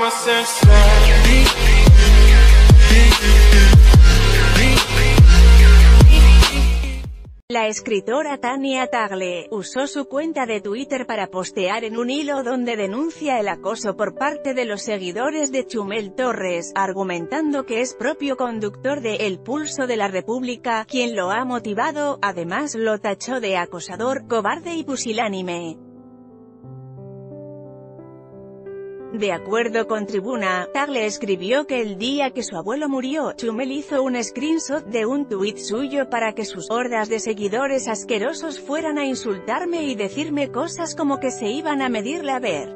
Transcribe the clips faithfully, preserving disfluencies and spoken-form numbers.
La escritora Tania Tagle usó su cuenta de Twitter para postear en un hilo donde denuncia el acoso por parte de los seguidores de Chumel Torres, argumentando que es propio conductor de El Pulso de la República quien lo ha motivado. Además lo tachó de acosador, cobarde y pusilánime. De acuerdo con Tribuna, Tagle escribió que el día que su abuelo murió, Chumel hizo un screenshot de un tuit suyo para que sus hordas de seguidores asquerosos fueran a insultarme y decirme cosas como que se iban a medirle a ver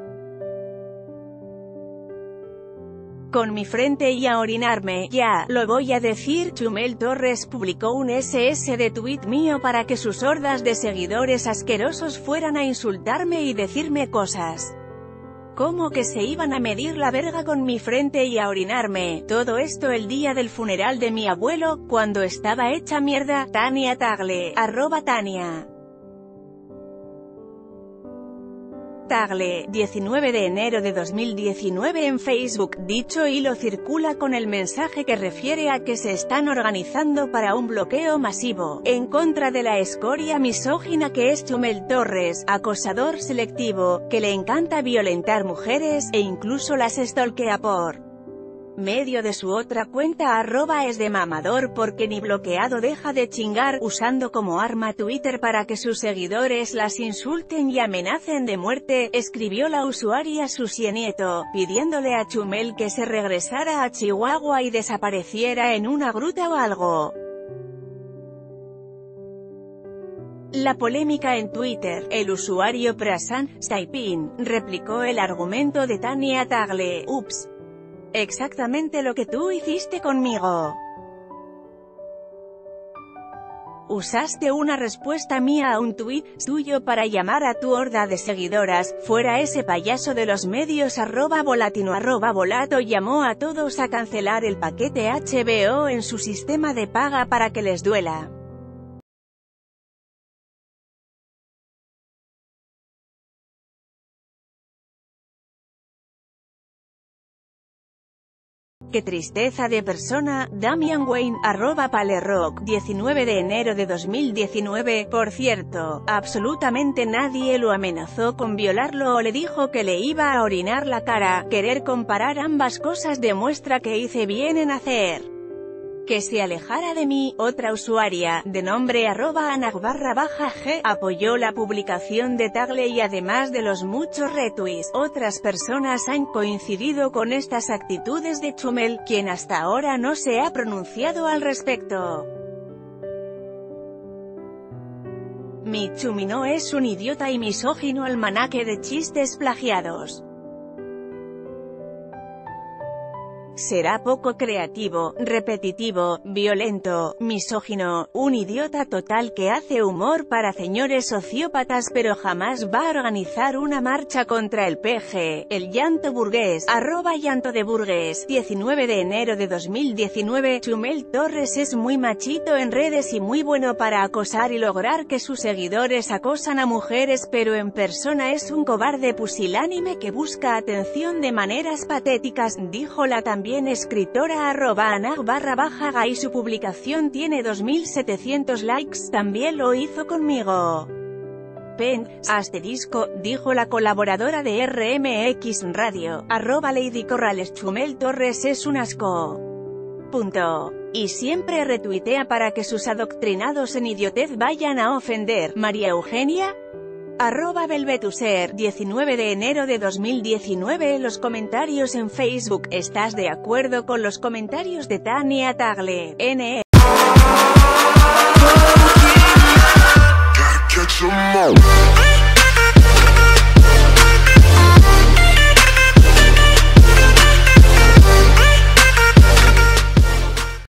con mi frente y a orinarme. Ya, lo voy a decir. Chumel Torres publicó un ese ese de tuit mío para que sus hordas de seguidores asquerosos fueran a insultarme y decirme cosas como que se iban a medir la verga con mi frente y a orinarme. Todo esto el día del funeral de mi abuelo, cuando estaba hecha mierda. Tania Tagle, arroba Tania Tagle, diecinueve de enero de dos mil diecinueve en Facebook. Dicho hilo circula con el mensaje que refiere a que se están organizando para un bloqueo masivo, en contra de la escoria misógina que es Chumel Torres, acosador selectivo, que le encanta violentar mujeres, e incluso las stalkea por medio de su otra cuenta arroba es de mamador, porque ni bloqueado deja de chingar, usando como arma Twitter para que sus seguidores las insulten y amenacen de muerte. Escribió la usuaria Susie Nieto, pidiéndole a Chumel que se regresara a Chihuahua y desapareciera en una gruta o algo. La polémica en Twitter, el usuario Prasan Saipin replicó el argumento de Tania Tagle. Ups. Exactamente lo que tú hiciste conmigo. Usaste una respuesta mía a un tuit suyo para llamar a tu horda de seguidoras, fuera ese payaso de los medios arroba volatino arroba volato llamó a todos a cancelar el paquete H B O en su sistema de paga para que les duela. Qué tristeza de persona. Damian Wayne, arroba Palerrock, diecinueve de enero de dos mil diecinueve. Por cierto, absolutamente nadie lo amenazó con violarlo o le dijo que le iba a orinar la cara. Querer comparar ambas cosas demuestra que hice bien en hacer que se alejara de mí. Otra usuaria, de nombre arroba anag barra baja g, apoyó la publicación de Tagle y además de los muchos retweets, otras personas han coincidido con estas actitudes de Chumel, quien hasta ahora no se ha pronunciado al respecto. Mi Chumi no es un idiota y misógino almanaque de chistes plagiados. Será poco creativo, repetitivo, violento, misógino, un idiota total que hace humor para señores sociópatas pero jamás va a organizar una marcha contra el P G. El llanto burgués, arroba llanto de burgués, diecinueve de enero de dos mil diecinueve. Chumel Torres es muy machito en redes y muy bueno para acosar y lograr que sus seguidores acosan a mujeres, pero en persona es un cobarde pusilánime que busca atención de maneras patéticas, dijo la también También escritora arroba anag barra baja gay. Su publicación tiene dos mil setecientos likes, también lo hizo conmigo. Pen, asterisco, dijo la colaboradora de R M X Radio, arroba Lady Corrales. Chumel Torres es un asco. Punto. Y siempre retuitea para que sus adoctrinados en idiotez vayan a ofender. María Eugenia arroba Belvetuser, diecinueve de enero de dos mil diecinueve. Los comentarios en Facebook. ¿Estás de acuerdo con los comentarios de Tania Tagle? N E